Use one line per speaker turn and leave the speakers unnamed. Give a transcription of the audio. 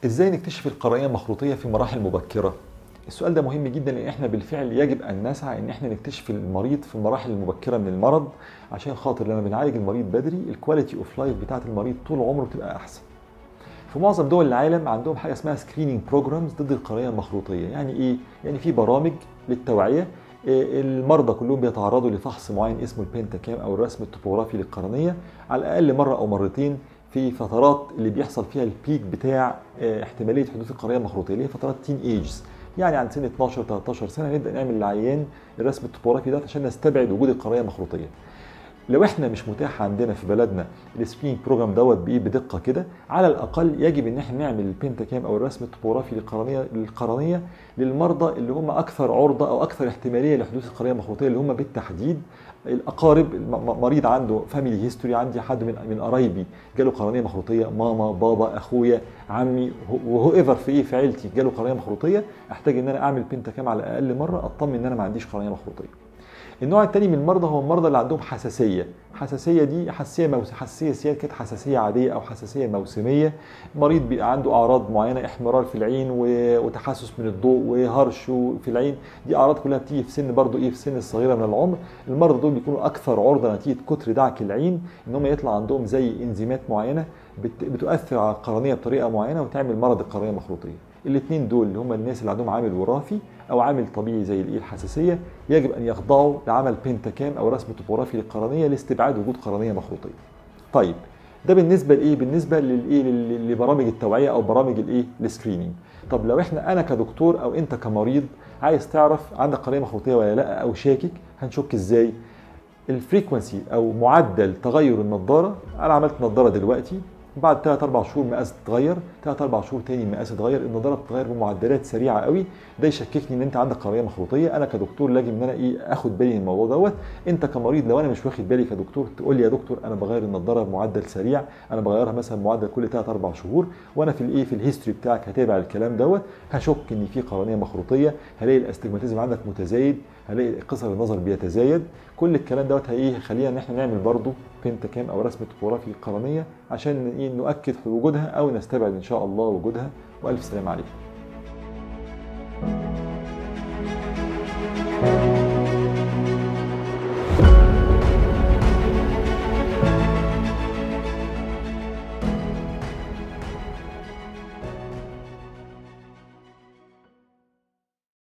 ازاي نكتشف القرنية المخروطية في مراحل مبكرة؟ السؤال ده مهم جدا لان احنا بالفعل يجب ان نسعى ان احنا نكتشف المريض في المراحل المبكرة من المرض، عشان خاطر لما بنعالج المريض بدري الكواليتي اوف لايف بتاعت المريض طول عمره بتبقى احسن. في معظم دول العالم عندهم حاجه اسمها سكريننج بروجرامز ضد القرنيه المخروطيه. يعني ايه؟ يعني في برامج للتوعيه. المرضى كلهم بيتعرضوا لفحص معين اسمه البنتاكام او الرسم الطبوغرافي للقرنيه على الاقل مره او مرتين في فترات اللي بيحصل فيها البيك بتاع احتماليه حدوث القرنيه المخروطيه، اللي هي فترات تين ايجز. يعني عند سن 12 13 سنه نبدا نعمل للعيان الرسم الطبوغرافي ده عشان نستبعد وجود القرنيه المخروطيه. لو احنا مش متاح عندنا في بلدنا السكريننج بروجرام دوت بايه بدقه كده، على الاقل يجب ان احنا نعمل البنتاكام او الرسم الطبوغرافي للقرنيه للمرضى اللي هم اكثر عرضه او اكثر احتماليه لحدوث القرنيه المخروطيه، اللي هم بالتحديد الاقارب. مريض عنده فاميلي هيستوري، عندي حد من قرايبي جاله قرنيه مخروطيه، ماما بابا اخويا عمي وهو ايفر في ايه في عيلتي جاله قرنيه مخروطيه، احتاج ان انا اعمل بنتاكام على الاقل مره اطمن ان انا ما عنديش قرنيه مخروطيه. النوع الثاني من المرضى هو المرضى اللي عندهم حساسيه. حساسيه دي حساسيه سيادة كانت حساسيه عاديه او حساسيه موسميه. مريض بيبقى عنده اعراض معينه، احمرار في العين وتحسس من الضوء وهرش في العين. دي اعراض كلها بتيجي في سن برضو ايه في سن الصغيره من العمر. المرضى دول بيكونوا اكثر عرضه نتيجه كتر دعك العين ان هم يطلع عندهم زي انزيمات معينه بتؤثر على القرنيه بطريقه معينه وتعمل مرض القرنيه المخروطيه. الاثنين دول اللي هم الناس اللي عندهم عامل وراثي او عامل طبيعي زي الحساسيه، يجب ان يخضعوا لعمل بنتاكام او رسم طبوغرافي للقرنيه لاستبعاد وجود قرنيه مخروطيه. طيب ده بالنسبه لايه؟ بالنسبه لبرامج التوعيه او برامج السكريننج. طب لو انا كدكتور او انت كمريض عايز تعرف عندك قرنيه مخروطيه ولا لا او شاكك، هنشك ازاي؟ الفريكونسي او معدل تغير النضاره. انا عملت نضاره دلوقتي، بعد 3 4 شهور مقاس اتغير، 3 4 شهور تاني مقاس اتغير، النضاره بتتغير بمعدلات سريعه قوي. ده يشككني ان انت عندك قرنيه مخروطيه. انا كدكتور لازم ان انا اخد بالي من الموضوع دوت. انت كمريض لو انا مش واخد بالي كدكتور تقول لي يا دكتور انا بغير النضاره بمعدل سريع، انا بغيرها مثلا معدل كل 3 4 شهور، وانا في الهيستوري بتاعك هتابع الكلام دوت، هشك ان في قرنيه مخروطيه، هلاقي الاستجماتيزم عندك متزايد، هلاقي قصر النظر بيتزايد. كل الكلام دوت هيخلينا ان احنا نعمل برضو بنتاكام او رسم طبوغرافي للقرنيه عشان نؤكد وجودها او نستبعد ان شاء الله وجودها. والف سلام عليكم.